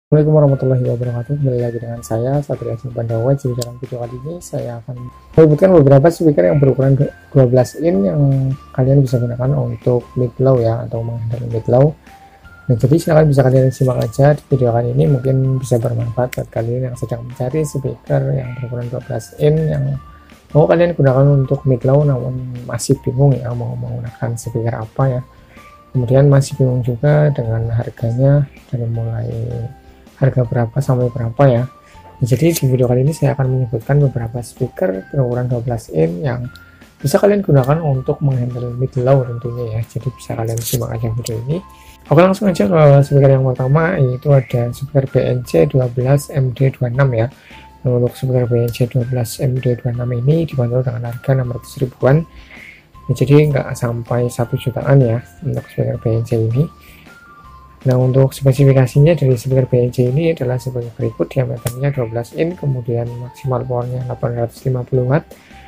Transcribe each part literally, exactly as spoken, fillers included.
Assalamualaikum warahmatullahi wabarakatuh. Kembali lagi dengan saya Satria Pandawa. Jadi dalam video kali ini saya akan menyebutkan beberapa speaker yang berukuran dua belas in yang kalian bisa gunakan untuk mid low ya, atau menghandle mid low. Nah, jadi silahkan bisa kalian simak aja di video kali ini, mungkin bisa bermanfaat buat kalian yang sedang mencari speaker yang berukuran dua belas in yang mau kalian gunakan untuk mid low namun masih bingung ya mau menggunakan speaker apa ya. Kemudian masih bingung juga dengan harganya, dari mulai harga berapa sampai berapa ya. Jadi di video kali ini saya akan menyebutkan beberapa speaker berukuran dua belas in yang bisa kalian gunakan untuk menghandle mid low tentunya ya. Jadi bisa kalian simak aja video ini. Oke, langsung aja ke speaker yang pertama, yaitu ada speaker B N C satu dua M D dua enam ya. Nah, untuk speaker B N C satu dua M D dua enam ini dibanderol dengan harga enam ratus ribuan. Nah, jadi nggak sampai satu jutaan ya untuk speaker B N C ini. Nah, untuk spesifikasinya dari speaker B N C ini adalah sebagai berikut: diameternya dua belas in, kemudian maksimal powernya delapan ratus lima puluh watt.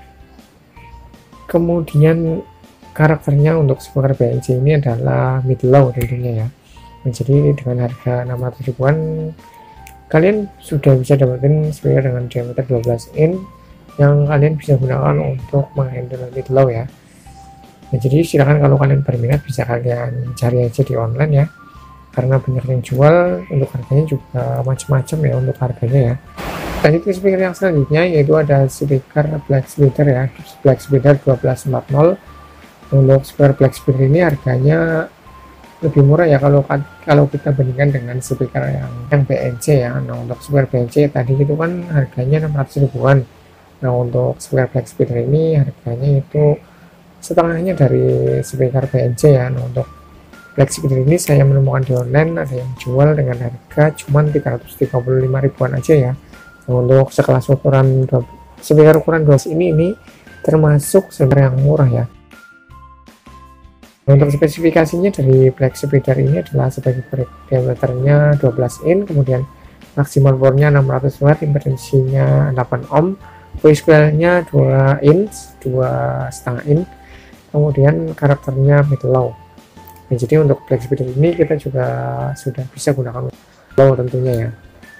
Kemudian karakternya untuk speaker B N C ini adalah mid low tentunya ya. Nah, jadi dengan harga enam ratus ribuan kalian sudah bisa dapetin speaker dengan diameter dua belas in yang kalian bisa gunakan untuk menghandle mid low ya. Nah, jadi silahkan kalau kalian berminat bisa kalian cari aja di online ya, karena banyak yang jual. Untuk harganya juga macam-macam ya untuk harganya ya. Dan itu speaker yang selanjutnya, yaitu ada speaker black speaker ya, black speaker dua belas empat puluh. Untuk speaker black speaker ini harganya lebih murah ya kalau kalau kita bandingkan dengan speaker yang yang B N C ya. Nah, untuk speaker B N C tadi itu kan harganya enam ratus ribuan. Nah, untuk speaker black speaker ini harganya itu setengahnya dari speaker B N C ya. Nah, untuk black speaker ini saya menemukan di online ada yang jual dengan harga cuman tiga ratus tiga puluh lima ribuan aja ya. Nah, untuk sekelas ukuran speaker ukuran dua belas ini ini termasuk speaker yang murah ya. Nah, untuk spesifikasinya dari black speaker ini adalah sebagai berikut: diameternya dua belas in, kemudian maksimal powernya enam ratus watt, impedansinya delapan ohm, voice coil-nya dua inch, dua setengah in, kemudian karakternya mid low. Nah, jadi untuk black speaker ini kita juga sudah bisa gunakan low tentunya ya.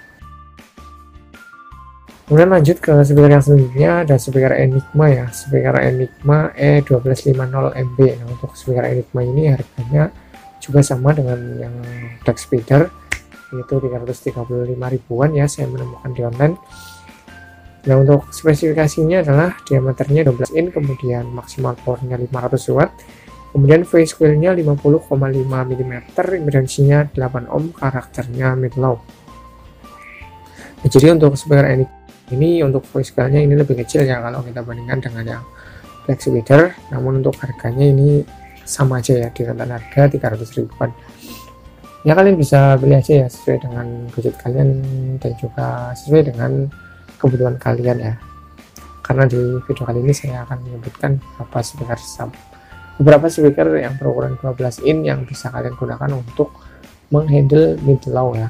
Kemudian lanjut ke speaker yang selanjutnya, ada speaker Enigma ya, speaker Enigma E satu dua lima nol M B. Nah, untuk speaker Enigma ini harganya juga sama dengan yang black speaker, yaitu tiga ratus tiga puluh lima ribuan ya, saya menemukan di online. Nah, untuk spesifikasinya adalah diameternya dua belas in, kemudian maksimal powernya lima ratus watt, kemudian voice coil-nya lima puluh koma lima milimeter, impedansinya delapan ohm, karakternya mid low. Nah, jadi untuk speaker Enigma ini untuk voice coil-nya ini lebih kecil ya kalau kita bandingkan dengan yang black speaker, namun untuk harganya ini sama aja ya, di rentan harga tiga ratus ribuan ya. Kalian bisa beli aja ya sesuai dengan budget kalian dan juga sesuai dengan kebutuhan kalian ya, karena di video kali ini saya akan menyebutkan beberapa speaker beberapa speaker yang berukuran dua belas in yang bisa kalian gunakan untuk menghandle mid low ya.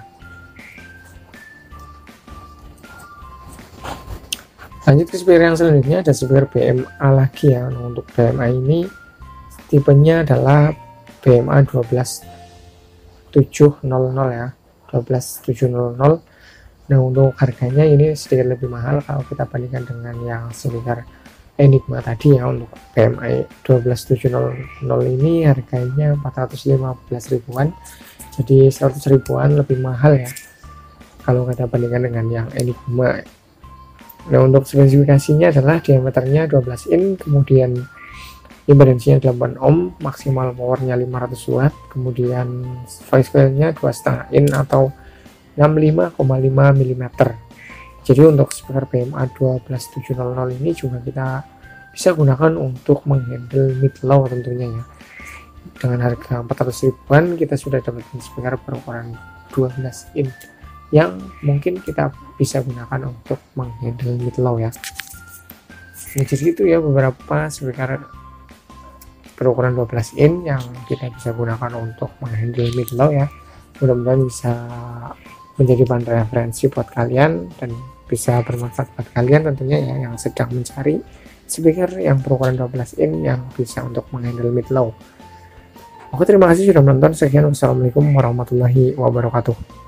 Lanjut ke speaker yang selanjutnya, ada speaker B M A lagi ya. Nah, untuk B M A ini tipenya adalah B M A dua belas tujuh nol nol ya, dua belas tujuh nol nol. Nah, untuk harganya ini sedikit lebih mahal kalau kita bandingkan dengan yang speaker Enigma tadi ya. Untuk B M A dua belas tujuh nol nol ini harganya empat ratus lima belas ribuan, jadi seratus ribuan lebih mahal ya kalau kita bandingkan dengan yang Enigma. Nah, untuk spesifikasinya adalah diameternya dua belas in, kemudian impedansinya delapan ohm, maksimal powernya lima ratus watt, kemudian voice coil-nya dua setengah in atau enam puluh lima koma lima milimeter. Jadi untuk speaker B M A dua belas tujuh nol nol ini juga kita bisa gunakan untuk menghandle mid low tentunya ya. Dengan harga empat ratus ribuan kita sudah dapat speaker berukuran dua belas in yang mungkin kita bisa gunakan untuk menghandle mid low ya. Nah, jadi itu ya beberapa speaker berukuran dua belas in yang kita bisa gunakan untuk menghandle mid low ya. Mudah-mudahan bisa menjadi bahan referensi buat kalian dan bisa bermanfaat buat kalian tentunya ya, yang sedang mencari speaker yang berukuran dua belas in yang bisa untuk menghandle mid low. Oke, terima kasih sudah menonton. Sekian, wassalamualaikum warahmatullahi wabarakatuh.